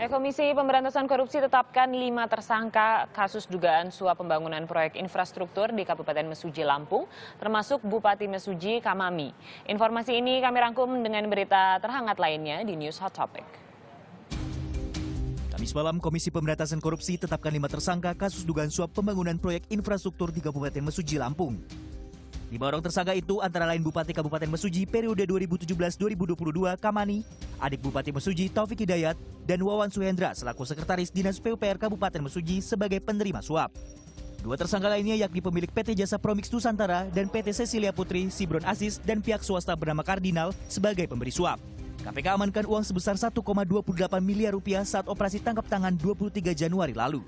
Komisi Pemberantasan Korupsi tetapkan 5 tersangka kasus dugaan suap pembangunan proyek infrastruktur di Kabupaten Mesuji, Lampung, termasuk Bupati Mesuji, Kamami. Informasi ini kami rangkum dengan berita terhangat lainnya di News Hot Topic. Kamis malam, Komisi Pemberantasan Korupsi tetapkan 5 tersangka kasus dugaan suap pembangunan proyek infrastruktur di Kabupaten Mesuji, Lampung. 5 orang tersangka itu antara lain Bupati Kabupaten Mesuji periode 2017-2022 Kamani, adik Bupati Mesuji Taufik Hidayat, dan Wawan Suhendra selaku Sekretaris Dinas PUPR Kabupaten Mesuji sebagai penerima suap. 2 tersangka lainnya yakni pemilik PT Jasa Promix Nusantara dan PT Cecilia Putri, Sibron Asis, dan pihak swasta bernama Kardinal sebagai pemberi suap. KPK amankan uang sebesar 1,28 miliar rupiah saat operasi tangkap tangan 23 Januari lalu.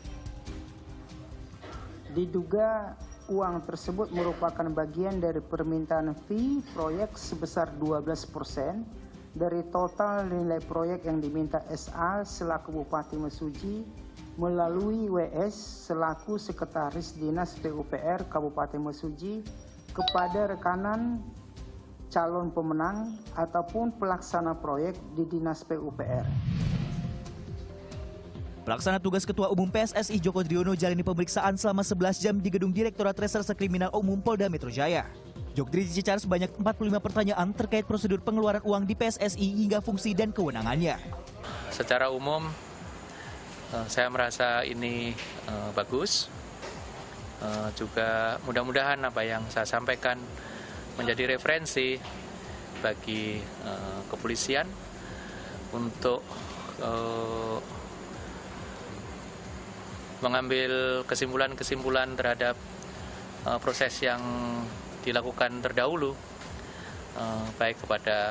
Diduga uang tersebut merupakan bagian dari permintaan fee proyek sebesar 12% dari total nilai proyek yang diminta SA selaku Bupati Mesuji melalui WS selaku Sekretaris Dinas PUPR Kabupaten Mesuji kepada rekanan calon pemenang ataupun pelaksana proyek di Dinas PUPR. Pelaksana tugas Ketua Umum PSSI Joko Driono jalani pemeriksaan selama 11 jam di Gedung Direktorat Reserse Kriminal Umum Polda Metro Jaya. Jokdri dicecar sebanyak 45 pertanyaan terkait prosedur pengeluaran uang di PSSI hingga fungsi dan kewenangannya. Secara umum, saya merasa ini bagus. Juga mudah-mudahan apa yang saya sampaikan menjadi referensi bagi kepolisian untuk mengambil kesimpulan-kesimpulan terhadap proses yang dilakukan terdahulu, baik kepada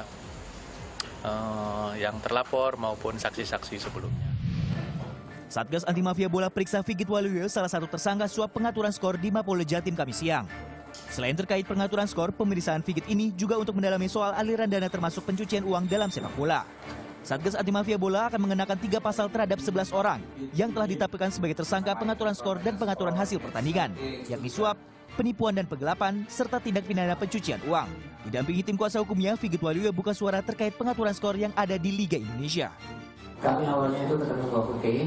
yang terlapor maupun saksi-saksi sebelumnya. Satgas Anti Mafia Bola periksa Figit Waluyo, salah satu tersangka suap pengaturan skor di Mapolda Jatim Kamis siang. Selain terkait pengaturan skor, pemeriksaan Figit ini juga untuk mendalami soal aliran dana termasuk pencucian uang dalam sepak bola. Satgas Anti Mafia Bola akan mengenakan 3 pasal terhadap 11 orang yang telah ditetapkan sebagai tersangka pengaturan skor dan pengaturan hasil pertandingan, yakni suap, penipuan dan penggelapan, serta tindak pidana pencucian uang. Didampingi tim kuasa hukumnya, Figit Waluyo buka suara terkait pengaturan skor yang ada di Liga Indonesia. Kami awalnya itu ketemu Mbak Putih,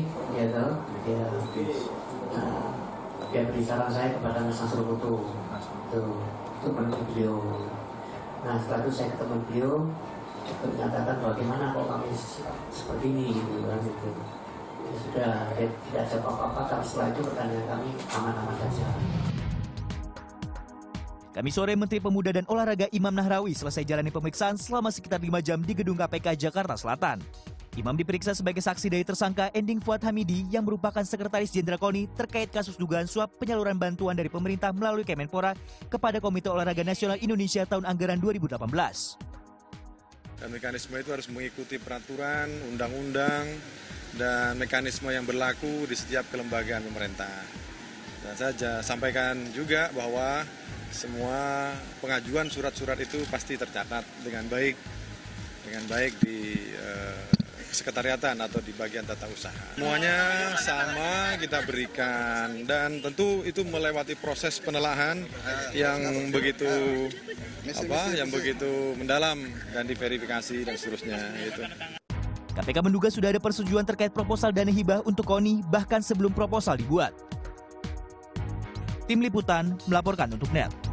dia beri saran saya kepada Mas Nasrul Putu untuk menemui beliau. Nah setelah itu saya ketemu beliau, menyatakan bagaimana kok kami seperti ini gitu kan gitu. Ya sudah, tidak ada apa-apa, tapi setelah itu pertanyaan kami aman-aman saja. Kamis sore, Menteri Pemuda dan Olahraga Imam Nahrawi selesai jalani pemeriksaan selama sekitar 5 jam di Gedung KPK Jakarta Selatan. Imam diperiksa sebagai saksi dari tersangka Ending Fuad Hamidi yang merupakan Sekretaris Jenderal KONI terkait kasus dugaan suap penyaluran bantuan dari pemerintah melalui Kemenpora kepada Komite Olahraga Nasional Indonesia tahun anggaran 2018. Dan mekanisme itu harus mengikuti peraturan, undang-undang, dan mekanisme yang berlaku di setiap kelembagaan pemerintah. Dan saya sampaikan juga bahwa semua pengajuan surat-surat itu pasti tercatat dengan baik di sekretariatan atau di bagian tata usaha. Semuanya sama kita berikan dan tentu itu melewati proses penelaahan yang begitu mendalam dan diverifikasi dan seterusnya gitu. KPK menduga sudah ada persetujuan terkait proposal dana hibah untuk KONI bahkan sebelum proposal dibuat. Tim Liputan melaporkan untuk NET.